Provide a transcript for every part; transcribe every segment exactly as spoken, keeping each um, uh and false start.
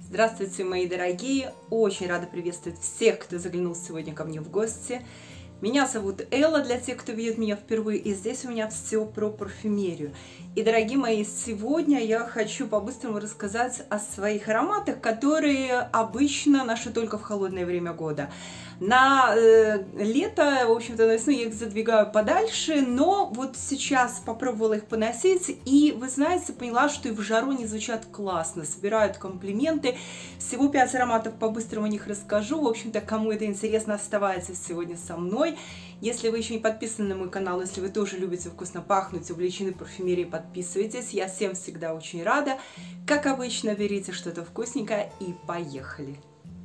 Здравствуйте, мои дорогие! Очень рада приветствовать всех, кто заглянул сегодня ко мне в гости. Меня зовут Элла, для тех, кто видит меня впервые, и здесь у меня все про парфюмерию. И, дорогие мои, сегодня я хочу по-быстрому рассказать о своих ароматах, которые обычно ношу только в холодное время года. На э, лето, в общем-то, на весну я их задвигаю подальше, но вот сейчас попробовала их поносить, и, вы знаете, поняла, что и в жару они звучат классно, собирают комплименты. Всего пять ароматов, по-быстрому о них расскажу. В общем-то, кому это интересно, оставайтесь сегодня со мной. Если вы еще не подписаны на мой канал, если вы тоже любите вкусно пахнуть, увлечены парфюмерией, подписывайтесь. Я всем всегда очень рада. Как обычно, берите что-то вкусненькое и поехали!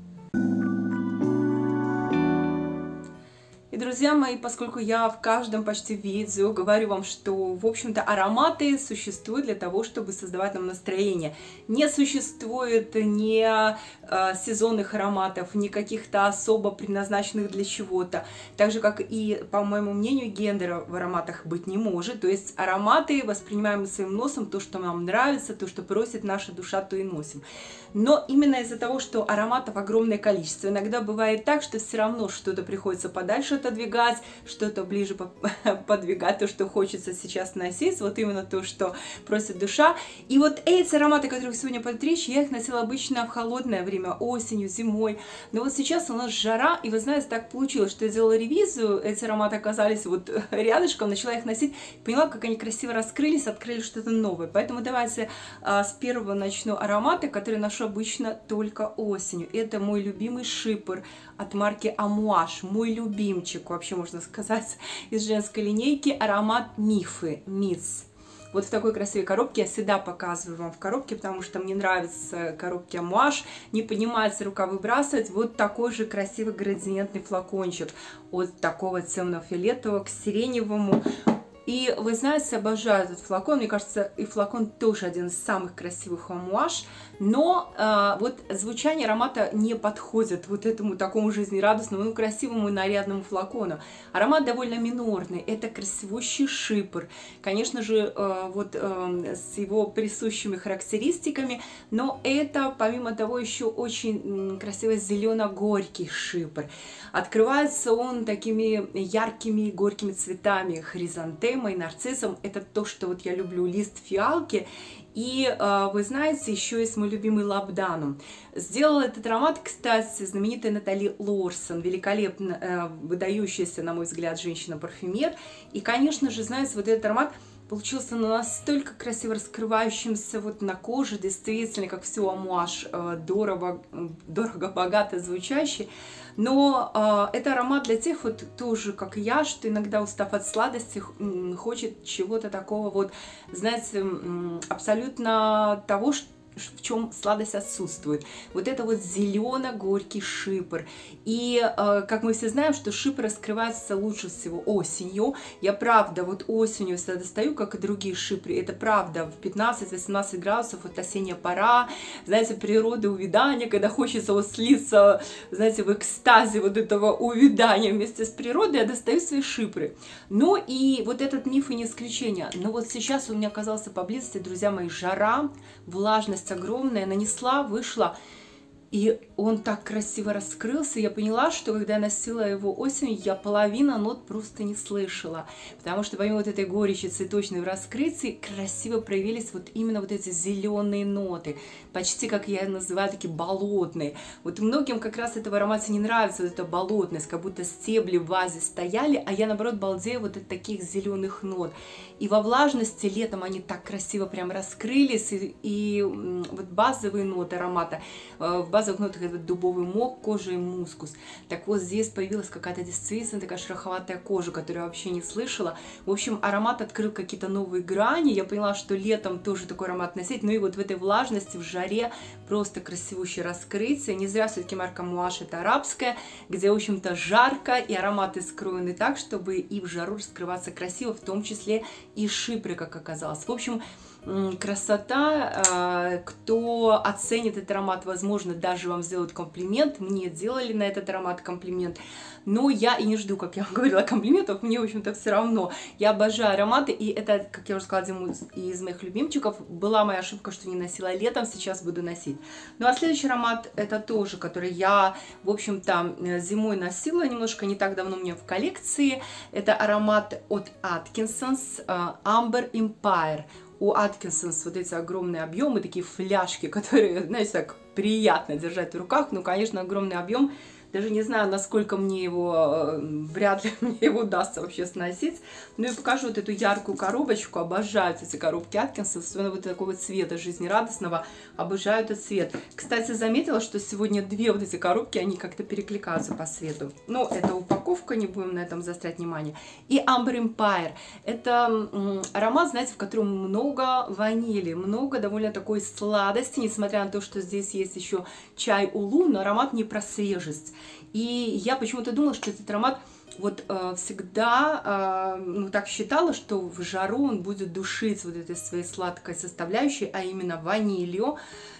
И, друзья мои, поскольку я в каждом почти видео говорю вам, что, в общем-то, ароматы существуют для того, чтобы создавать нам настроение. Не существует ни э, сезонных ароматов, ни каких-то особо предназначенных для чего-то. Так же, как и, по моему мнению, гендера в ароматах быть не может. То есть ароматы воспринимаем своим носом, то, что нам нравится, то, что просит наша душа, то и носим. Но именно из-за того, что ароматов огромное количество, иногда бывает так, что все равно что-то приходится подальше отодвигать, что-то ближе подвигать, то, что хочется сейчас носить, вот именно то, что просит душа. И вот эти ароматы, о которых сегодня пойдет речь, я их носила обычно в холодное время, осенью, зимой. Но вот сейчас у нас жара, и вы знаете, так получилось, что я делала ревизию, эти ароматы оказались вот рядышком, начала их носить, поняла, как они красиво раскрылись, открыли что-то новое. Поэтому давайте а, с первого начну ароматы, которые ношу обычно только осенью. Это мой любимый шипр от марки Амуаж, мой любимчик, вообще можно сказать, из женской линейки, аромат Мифы, Мисс. Вот в такой красивой коробке, я всегда показываю вам в коробке, потому что мне нравятся коробки Амуаж, не поднимается рука выбрасывать. Вот такой же красивый градиентный флакончик от такого темно-фиолетового к сиреневому. И вы знаете, обожаю этот флакон, мне кажется, и флакон тоже один из самых красивых Амуаж, но э, вот звучание аромата не подходит вот этому такому жизнерадостному, ну, красивому и нарядному флакону. Аромат довольно минорный, это красивущий шипр, конечно же, э, вот э, с его присущими характеристиками, но это, помимо того, еще очень красивый зелено-горький шипр. Открывается он такими яркими горькими цветами, хризантемой, нарциссом. Это то, что вот я люблю, лист фиалки. И э, вы знаете, еще есть мой любимый лабданум. Сделала этот аромат, кстати, знаменитая Натали Лорсон, великолепно э, выдающаяся, на мой взгляд, женщина-парфюмер. И, конечно же, знаете, вот этот аромат получился настолько красиво раскрывающимся вот на коже, действительно, как все Амуаж, э, дорого, дорого, богато звучащий. Но э, это аромат для тех, вот тоже, как и я, что иногда, устав от сладости, хочет чего-то такого вот, знаете, абсолютно того, что в чем сладость отсутствует. Вот это вот зелено-горький шипр. И э, как мы все знаем, что шипр раскрывается лучше всего осенью. Я правда вот осенью всегда достаю, как и другие шипры. Это правда в пятнадцать-восемнадцать градусов, вот осенняя пора, знаете, природа, увядания, когда хочется вот слиться, знаете, в экстазе вот этого увядания вместе с природой, я достаю свои шипры. Ну и вот этот Миф и не исключение. Но вот сейчас у меня оказался поблизости, друзья мои, жара, влажность огромная, нанесла, вышла, и он так красиво раскрылся. Я поняла, что когда я носила его осенью, я половину нот просто не слышала, потому что помимо вот этой горечи цветочной в раскрытии красиво проявились вот именно вот эти зеленые ноты, почти, как я называю, такие болотные. Вот многим как раз этого аромата не нравится, вот эта болотность, как будто стебли в вазе стояли, а я, наоборот, балдею вот от таких зеленых нот. И во влажности летом они так красиво прям раскрылись, и, и вот базовые ноты аромата, в базовых нотах это дубовый мох, кожа и мускус. Так вот, здесь появилась какая-то действительно такая шероховатая кожа, которую я вообще не слышала. В общем, аромат открыл какие-то новые грани. Я поняла, что летом тоже такой аромат носить. Ну и вот в этой влажности, в жаре просто красивущее раскрытие. Не зря все-таки марка Амуаж это арабская, где, в общем-то, жарко, и ароматы скроены так, чтобы и в жару раскрываться красиво, в том числе и шипры, как оказалось. В общем, красота. Кто оценит этот аромат, возможно, даже вам сделают комплимент. Мне делали на этот аромат комплимент. Но я и не жду, как я вам говорила, комплиментов. Мне, в общем-то, все равно. Я обожаю ароматы. И это, как я уже сказала, один из моих любимчиков. Была моя ошибка, что не носила летом. Сейчас буду носить. Ну, а следующий аромат, это тоже, который я, в общем-то, зимой носила. Немножко не так давно у меня в коллекции. Это аромат от Atkinsons Amber Empire. У Atkinsons вот эти огромные объемы, такие фляжки, которые, знаете, так приятно держать в руках. Ну, конечно, огромный объем. Даже не знаю, насколько мне его, вряд ли мне его удастся вообще сносить. Ну и покажу вот эту яркую коробочку. Обожаю эти коробки Atkinsons, особенно вот такого цвета жизнерадостного. Обожаю этот цвет. Кстати, заметила, что сегодня две вот эти коробки, они как-то перекликаются по цвету. Но это упаковка, не будем на этом заострять внимание. И Amber Empire. Это аромат, знаете, в котором много ванили, много довольно такой сладости, несмотря на то, что здесь есть еще чай улун, но аромат не про свежесть. И я почему-то думала, что этот аромат вот э, всегда, э, ну так считала, что в жару он будет душить вот этой своей сладкой составляющей, а именно ванилью.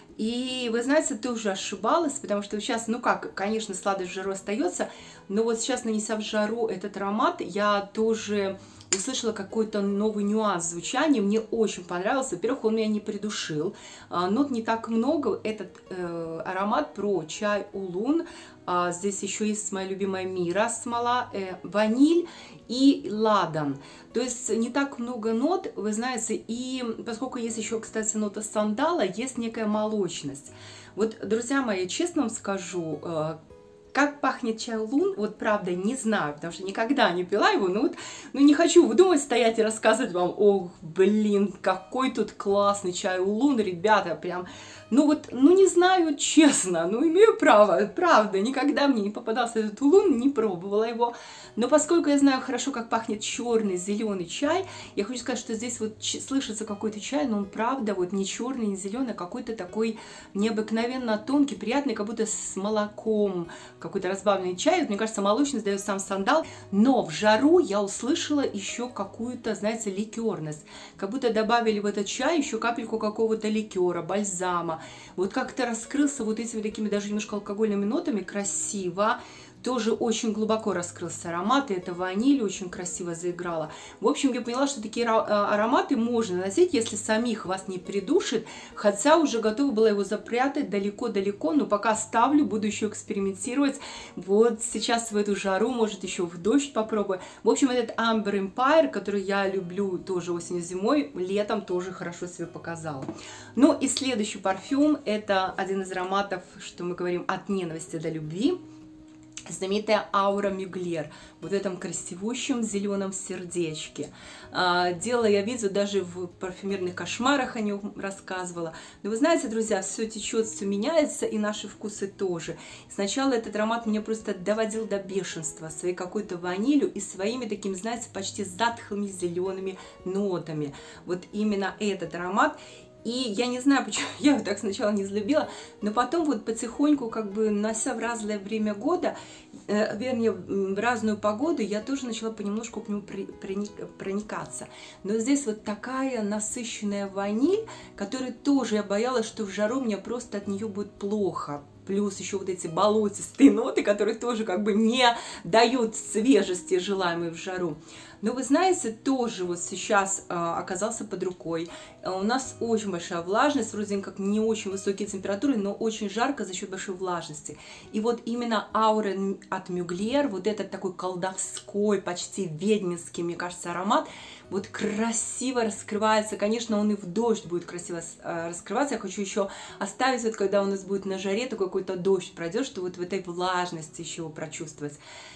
И вы знаете, ты уже ошибалась, потому что сейчас, ну как, конечно, сладость в жару остается, но вот сейчас, нанеся в жару этот аромат, я тоже услышала какой-то новый нюанс звучания, мне очень понравился. Во-первых, он меня не придушил, нот не так много. Этот э, аромат про чай улун. А, здесь еще есть моя любимая мира смола, э, ваниль и ладан. То есть не так много нот, вы знаете, и поскольку есть еще, кстати, нота сандала, есть некая молочность. Вот, друзья мои, честно вам скажу, э, как пахнет чай улун, вот правда не знаю, потому что никогда не пила его, но вот, ну не хочу выдумать, стоять и рассказывать вам, ох, блин, какой тут классный чай улун, ребята, прям, ну вот, ну не знаю, честно, ну имею право, правда, никогда мне не попадался этот улун, не пробовала его, но поскольку я знаю хорошо, как пахнет черный, зеленый чай, я хочу сказать, что здесь вот слышится какой-то чай, но он правда вот не черный, не зеленый, а какой-то такой необыкновенно тонкий, приятный, как будто с молоком, какой-то разбавленный чай. Вот, мне кажется, молочность дает сам сандал, но в жару я услышала еще какую-то, знаете, ликерность, как будто добавили в этот чай еще капельку какого-то ликера, бальзама. Вот как-то раскрылся вот этими такими даже немножко алкогольными нотами, красиво. Тоже очень глубоко раскрылся аромат, и эта ваниль очень красиво заиграла. В общем, я поняла, что такие ароматы можно носить, если самих вас не придушит, хотя уже готова была его запрятать далеко-далеко, но пока ставлю, буду еще экспериментировать. Вот сейчас в эту жару, может еще в дождь попробую. В общем, этот Amber Empire, который я люблю тоже осенью-зимой, летом тоже хорошо себя показал. Ну и следующий парфюм, это один из ароматов, что мы говорим, от ненависти до любви. Знаменитая Аура Мюглер, вот в этом красивущем зеленом сердечке. Дело я видела, даже в парфюмерных кошмарах о нем рассказывала. Но вы знаете, друзья, все течет, все меняется, и наши вкусы тоже. Сначала этот аромат меня просто доводил до бешенства своей какой-то ванилью и своими такими, знаете, почти затхлыми зелеными нотами. Вот именно этот аромат. И я не знаю, почему я его так сначала не взлюбила, но потом вот потихоньку, как бы нося в разное время года, э, вернее, в разную погоду, я тоже начала понемножку к нему при, проник, проникаться. Но здесь вот такая насыщенная ваниль, которая тоже, я боялась, что в жару мне просто от нее будет плохо. Плюс еще вот эти болотистые ноты, которые тоже как бы не дают свежести, желаемой в жару. Но вы знаете, тоже вот сейчас э, оказался под рукой. Э, у нас очень большая влажность, вроде как не очень высокие температуры, но очень жарко за счет большой влажности. И вот именно аура от Мюглер, вот этот такой колдовской, почти ведьминский, мне кажется, аромат, вот красиво раскрывается. Конечно, он и в дождь будет красиво э, раскрываться. Я хочу еще оставить, вот когда у нас будет на жаре, такой какой-то дождь пройдет, что вот в этой влажности еще его прочувствовать.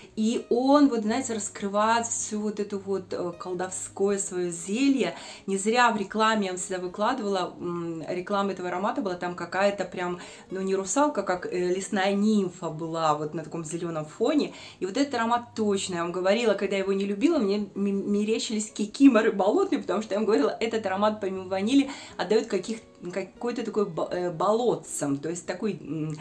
И он, вот знаете, раскрывает всю вот эту вот колдовское свое зелье. Не зря в рекламе я вам всегда выкладывала, реклама этого аромата была там какая-то прям, ну не русалка, как лесная нимфа была вот на таком зеленом фоне. И вот этот аромат точно, я вам говорила, когда я его не любила, мне мерещились кикиморы болотные, потому что я вам говорила, этот аромат помимо ванили отдает каких какой-то такой болотцем, то есть такой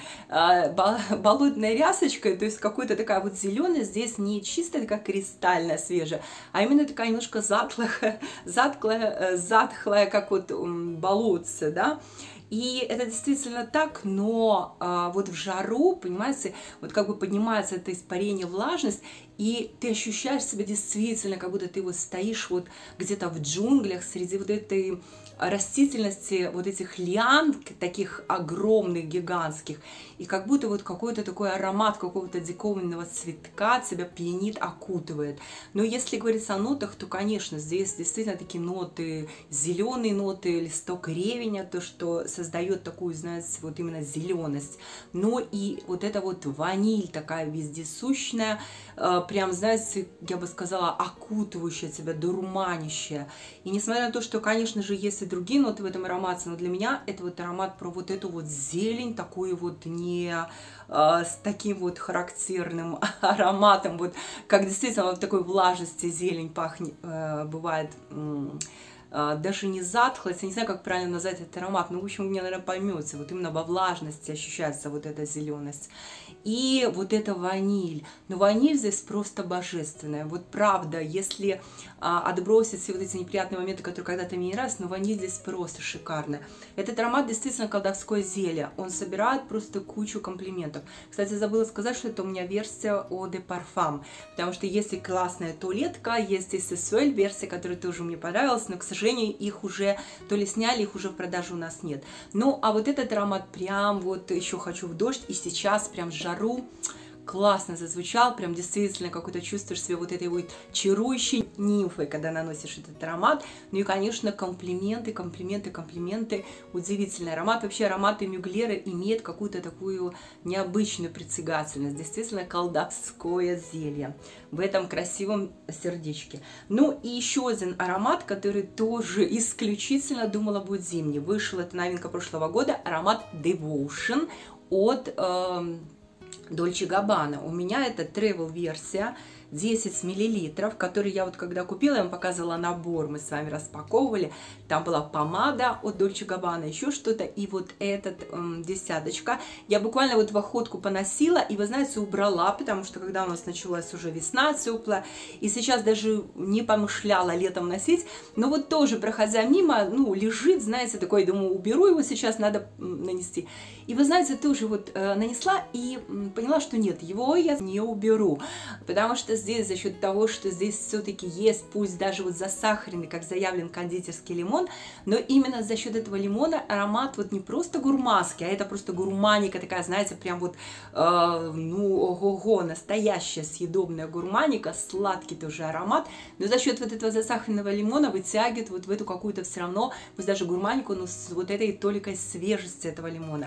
болотной рясочкой, то есть какой-то такая вот зеленая, здесь не чистая, такая кристальная, свежая, а именно такая немножко затхлая, затхлая, затхлая, как вот болотце, да. И это действительно так, но а, вот в жару, понимаете, вот как бы поднимается это испарение, влажность, и ты ощущаешь себя действительно, как будто ты вот стоишь вот где-то в джунглях среди вот этой растительности, вот этих лиан, таких огромных, гигантских, и как будто вот какой-то такой аромат какого-то диковинного цветка тебя пьянит, окутывает. Но если говорить о нотах, то, конечно, здесь действительно такие ноты, зеленые ноты, листок ревеня, то, что создает такую, знаете, вот именно зеленость. Но и вот эта вот ваниль такая вездесущная, прям, знаете, я бы сказала, окутывающая тебя, дурманящая. И несмотря на то, что, конечно же, есть и другие ноты в этом аромате, но для меня это вот аромат про вот эту вот зелень, такую вот не а, с таким вот характерным ароматом, вот как действительно вот такой влажности зелень пахнет, а, бывает, даже не затхлость, я не знаю, как правильно назвать этот аромат, но, в общем, вы меня, наверное, поймете, вот именно во влажности ощущается вот эта зеленость. И вот эта ваниль, но ваниль здесь просто божественная, вот правда, если а, отбросить все вот эти неприятные моменты, которые когда-то мне не нравятся, но ваниль здесь просто шикарная. Этот аромат действительно колдовское зелье, он собирает просто кучу комплиментов. Кстати, забыла сказать, что это у меня версия Eau de Parfum, потому что есть и классная туалетка, есть и сесуэль версия, которая тоже мне понравилась, но, к сожалению, их уже то ли сняли, их уже в продаже у нас нет. Ну, а вот этот аромат прям вот еще хочу в дождь, и сейчас прям жар классно зазвучал, прям действительно какое-то чувствуешь себя вот этой вот чарующей нимфой, когда наносишь этот аромат. Ну и, конечно, комплименты, комплименты, комплименты, удивительный аромат. Вообще ароматы Мюглера имеют какую-то такую необычную притягательность, действительно колдовское зелье в этом красивом сердечке. Ну и еще один аромат, который тоже исключительно думала будет зимний. Вышел, это новинка прошлого года, аромат Devotion от э, Dolce Gabbana. У меня это travel версия десять миллилитров, который я вот когда купила, я вам показывала набор, мы с вами распаковывали, там была помада от Dolce Gabbana, еще что-то, и вот этот эм, десяточка, я буквально вот в охотку поносила, и вы знаете, убрала, потому что когда у нас началась уже весна теплая, и сейчас даже не помышляла летом носить, но вот тоже, проходя мимо, ну, лежит, знаете, такой, думаю, уберу его сейчас, надо нанести, и вы знаете, тоже вот э, нанесла, и поняла, что нет, его я не уберу, потому что здесь за счет того, что здесь все-таки есть, пусть даже вот засахаренный, как заявлен, кондитерский лимон, но именно за счет этого лимона аромат вот не просто гурманский, а это просто гурманика такая, знаете, прям вот, э, ну, ого-го, настоящая съедобная гурманика, сладкий тоже аромат, но за счет вот этого засахаренного лимона вытягивает вот в эту какую-то все равно, пусть даже гурманику, но с вот этой толикой свежести этого лимона.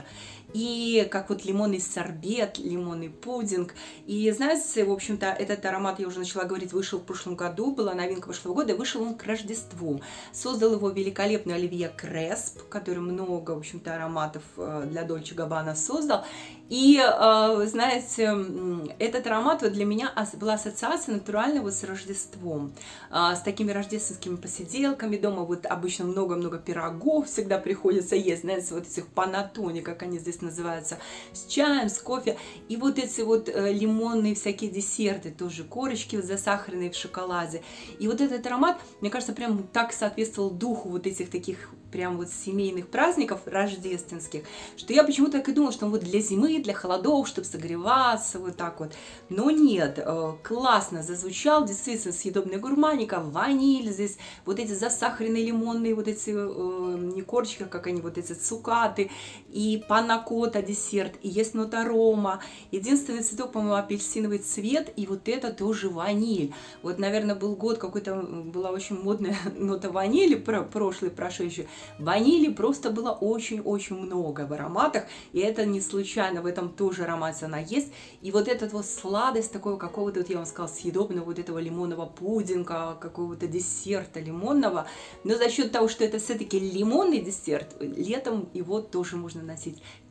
И как вот лимонный сорбет, лимонный пудинг. И знаете, в общем-то, этот аромат, я уже начала говорить, вышел в прошлом году, была новинка прошлого года, вышел он к Рождеству. Создал его великолепный Оливье Кресп, который много, в общем-то, ароматов для Dolce Gabbana создал. И, знаете, этот аромат вот для меня была ассоциация натуральная вот с Рождеством, с такими рождественскими посиделками дома, вот обычно много-много пирогов всегда приходится есть, знаете, вот этих панеттоне, как они здесь называются, с чаем, с кофе, и вот эти вот лимонные всякие десерты, тоже корочки вот засахаренные в шоколаде, и вот этот аромат, мне кажется, прям так соответствовал духу вот этих таких прям вот семейных праздников рождественских, что я почему-то так и думала, что он вот для зимы, для холодов, чтобы согреваться, вот так вот. Но нет, классно зазвучал, действительно съедобная гурманика, ваниль здесь, вот эти засахаренные лимонные, вот эти, не корочки, как они, вот эти цукаты, и панакота десерт, и есть нота рома. Единственный цветок, по-моему, апельсиновый цвет, и вот это тоже ваниль. Вот, наверное, был год, какой-то была очень модная нота ванили, про прошлый, прошедший. Ванили просто было очень-очень много в ароматах, и это не случайно, в этом тоже аромате она есть. И вот эта вот сладость такого какого-то, вот я вам сказала, съедобного вот этого лимонного пудинга, какого-то десерта лимонного, но за счет того, что это все-таки лимонный десерт, летом его тоже можно носить.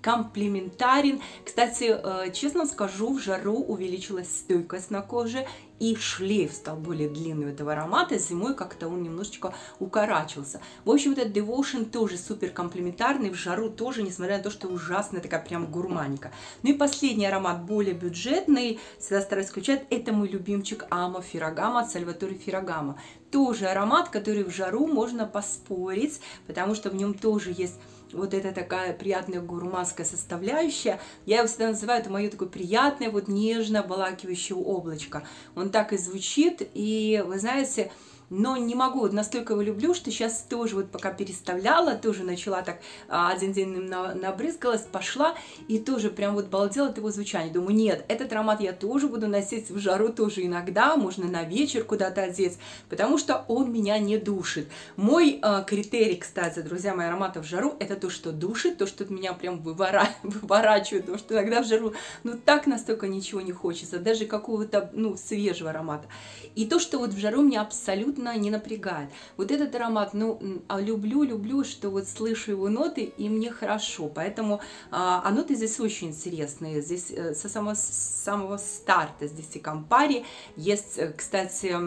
комплементарен. Кстати, честно скажу, в жару увеличилась стойкость на коже, и шлейф стал более длинный у этого аромата. Зимой как-то он немножечко укорачивался. В общем, этот Devotion тоже супер комплементарный, в жару тоже, несмотря на то, что ужасная такая прям гурманика. Ну и последний аромат, более бюджетный, всегда стараюсь включать, это мой любимчик Amo Ferragamo от Salvatore Ferragamo. Тоже аромат, который в жару можно поспорить, потому что в нем тоже есть вот эта такая приятная гурманская составляющая. Я его всегда называю, это мое такое приятное, вот нежно обволакивающее облачко. Он так и звучит, и вы знаете, но не могу, вот настолько его люблю, что сейчас тоже вот пока переставляла, тоже начала так, один день набрызгалась, пошла, и тоже прям вот балдела от его звучания. Думаю, нет, этот аромат я тоже буду носить в жару тоже иногда, можно на вечер куда-то одеть, потому что он меня не душит. Мой э, критерий, кстати, друзья мои, аромата в жару, это то, что душит, то, что меня прям вывора... выворачивает, потому что иногда в жару, ну так настолько ничего не хочется, даже какого-то, ну, свежего аромата. И то, что вот в жару меня абсолютно не напрягает. Вот этот аромат, ну, люблю, люблю, что вот слышу его ноты, и мне хорошо. Поэтому а, а ноты здесь очень интересные. Здесь со самого, с самого старта здесь и Campari. Есть, кстати,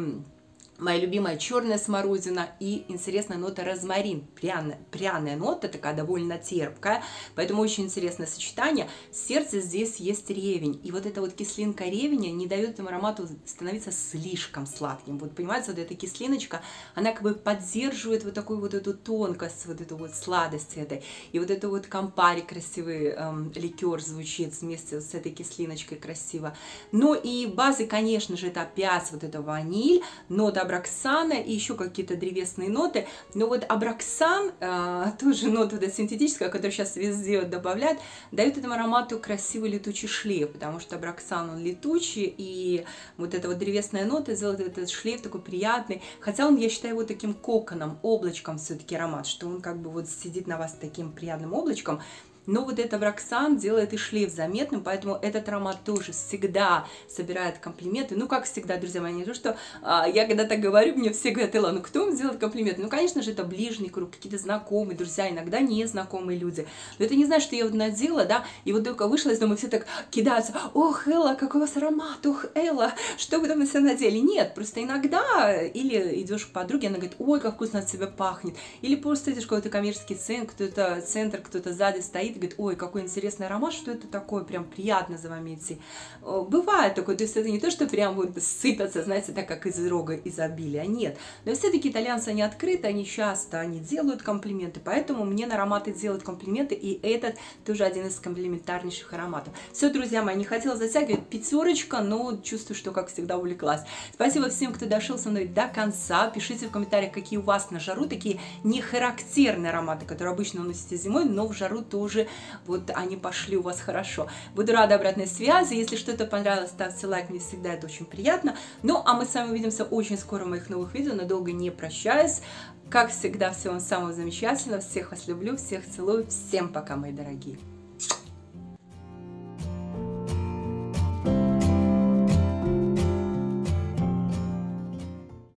моя любимая черная смородина и интересная нота розмарин. Пряная, пряная нота, такая довольно терпкая, поэтому очень интересное сочетание. В сердце здесь есть ревень. И вот эта вот кислинка ревеня не дает этому аромату становиться слишком сладким. Вот понимаете, вот эта кислиночка, она как бы поддерживает вот такую вот эту тонкость, вот эту вот сладость этой. И вот это вот Campari красивый эм, ликер звучит вместе с этой кислиночкой красиво. Ну и базы, конечно же, это опять вот эта ваниль, нота абраксана и еще какие-то древесные ноты. Но вот абраксан, э, тоже нота вот синтетическая, которую сейчас везде добавляют, дает этому аромату красивый летучий шлейф, потому что абраксан он летучий, и вот эта вот древесная нота сделает этот шлейф такой приятный. Хотя он, я считаю, его таким коконом, облачком все-таки аромат, что он как бы вот сидит на вас таким приятным облачком. Но вот этот абраксан делает и шлейф заметным, поэтому этот аромат тоже всегда собирает комплименты. Ну, как всегда, друзья мои, не то, что а, я когда так говорю, мне все говорят, Элла, ну кто вам делает комплименты? Ну, конечно же, это ближний круг, какие-то знакомые, друзья, иногда незнакомые люди. Но это не значит, что я вот надела, да, и вот только вышла из дома, все так кидаются, ох, Элла, какой у вас аромат, ох, Элла, что вы там на себя надели? Нет, просто иногда, или идешь к подруге, она говорит, ой, как вкусно от себя пахнет, или просто идешь в какой-то коммерческий центр, кто-то центр, кто-то сзади стоит, говорит, ой, какой интересный аромат, что это такое, прям приятно за вами идти. Бывает такое, то есть это не то, что прям вот сыпятся, знаете, так как из рога изобилия, нет. Но все-таки итальянцы, они открыты, они часто, они делают комплименты, поэтому мне на ароматы делают комплименты, и этот тоже один из комплиментарнейших ароматов. Все, друзья мои, не хотела затягивать, пятерочка, но чувствую, что, как всегда, увлеклась. Спасибо всем, кто дошел со мной до конца. Пишите в комментариях, какие у вас на жару такие нехарактерные ароматы, которые обычно носите зимой, но в жару тоже вот они пошли у вас хорошо. Буду рада обратной связи. Если что-то понравилось, ставьте лайк, мне всегда это очень приятно. Ну, а мы с вами увидимся очень скоро в моих новых видео, надолго не прощаюсь. Как всегда, всего вам самого замечательного. Всех вас люблю, всех целую. Всем пока, мои дорогие.